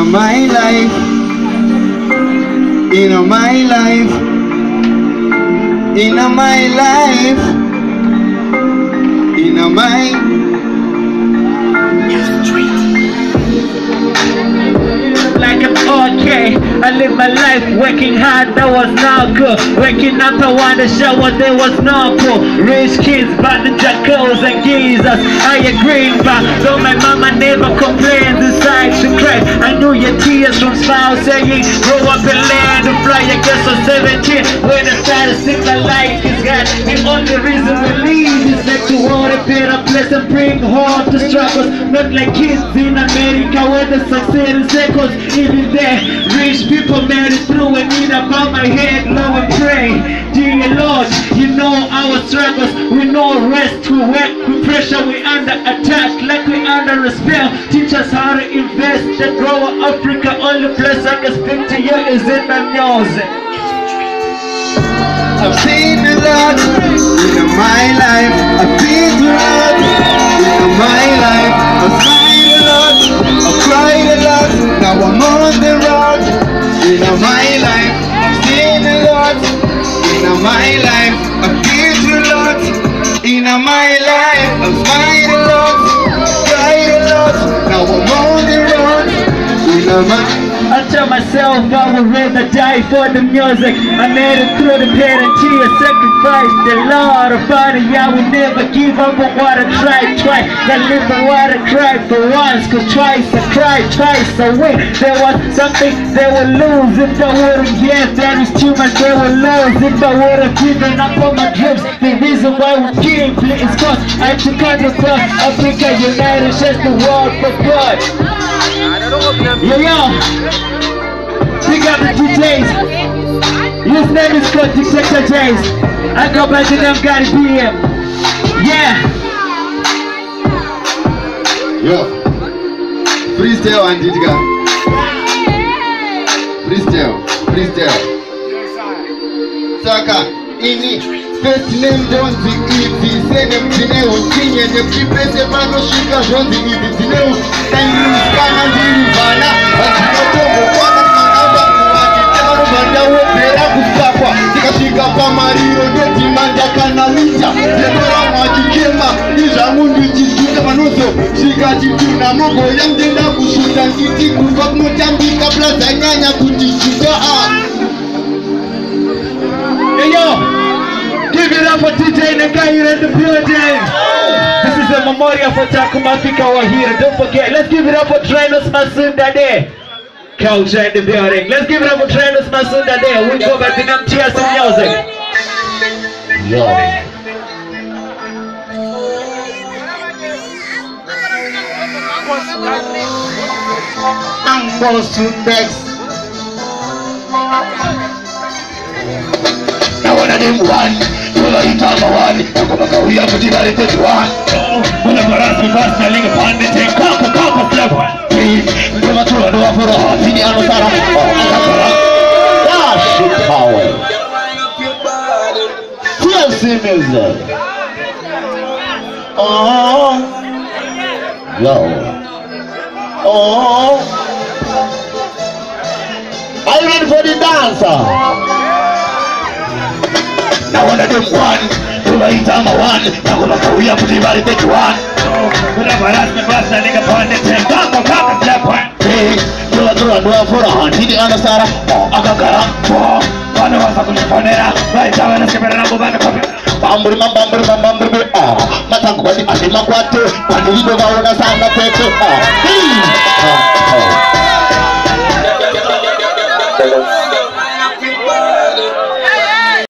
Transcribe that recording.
my life, in my life, in my life, in my like I'm okay. I live my life working hard, that was not good. Waking up, I want to shower, there was no cool. Rich kids, but the jackals and geezers, I agree, but though my mama never complained, decides to cry. I knew your tears from smiles saying, grow up and learn to fly. I guess I'm 17 when I started to sing my life is God. The only reason we leave is like to want a better place and bring home the struggles. Not like kids in America where the success in seconds. Even there, rich people made it through and need above my head, low and pray. Dear Lord, you know our struggles, we know rest, we work, we pressure, we under attack, like we under a spell. Teach us how to invest and grow Africa. Only place I can speak to you is in my music. I've seen a lot in my life, I've been through a lot in my life, I've smiled a lot, I've cried a lot, now I'm on the road. In my life, I've seen a lot in my life, I've been through a lot in my life, I've smiled a lot, cried a lot, now I'm on the road. In my I tell myself I would rather die for the music. I made it through the pain and tears, sacrifice the Lord of body. I will never give up on what I tried twice. I live for what I cried for once, cause twice I cried, twice I win. There was something they would lose if I wouldn't give. There is too much they would lose if I would have given up on my dreams. The reason why we keep is cause I took on the cross. Africa united, shares the world for God. Yo, big up the Djayz. His name is called Djayz. I go by the name GARI B M. Yeah. Yo, freestyle and Djayz. Freestyle. Saka, ini first name don't be easy. Say them Tineo, Tinye, the people say Bano Sugar, don't be easy. Tineo, thank you, Skana, Dirivana, Tikashika pa mariro geti mandaka na lija Yebora mwakikema Nija mundu jisuke manuso Shika jituna mogo Yamdenda kushuta Nkiti kufa kumutambika Plaza nyanya kutisuka Hey yo, give it up for DJ and guy in the building. This is a memorial for Taku Mafika over here. Don't forget, let's give it up for Trynos Masundade. Culture in the building. Let's give it up for Trynos Masundade. We go back to them tears and music. Yo. I'm Sundex. Now one of them one, you're like one, we have to divide it into one. When I'm around the first, I link upon the tank, Taku, flip one. Never throw a door for a heart, in the other side of shit power. TLC music. Oh, yo. Oh, are you ready for the dancer? Now one of them one, you like one, now we have to divide it into one. Whenever I ask me first, I think upon the tank, Taku, flip one. Hey, you're a door for a heart, in the other side of one of us are going to put it out. Right now, let's give it a go back to copy. Bambri, Matango, Animaquato, and the Livona Sound of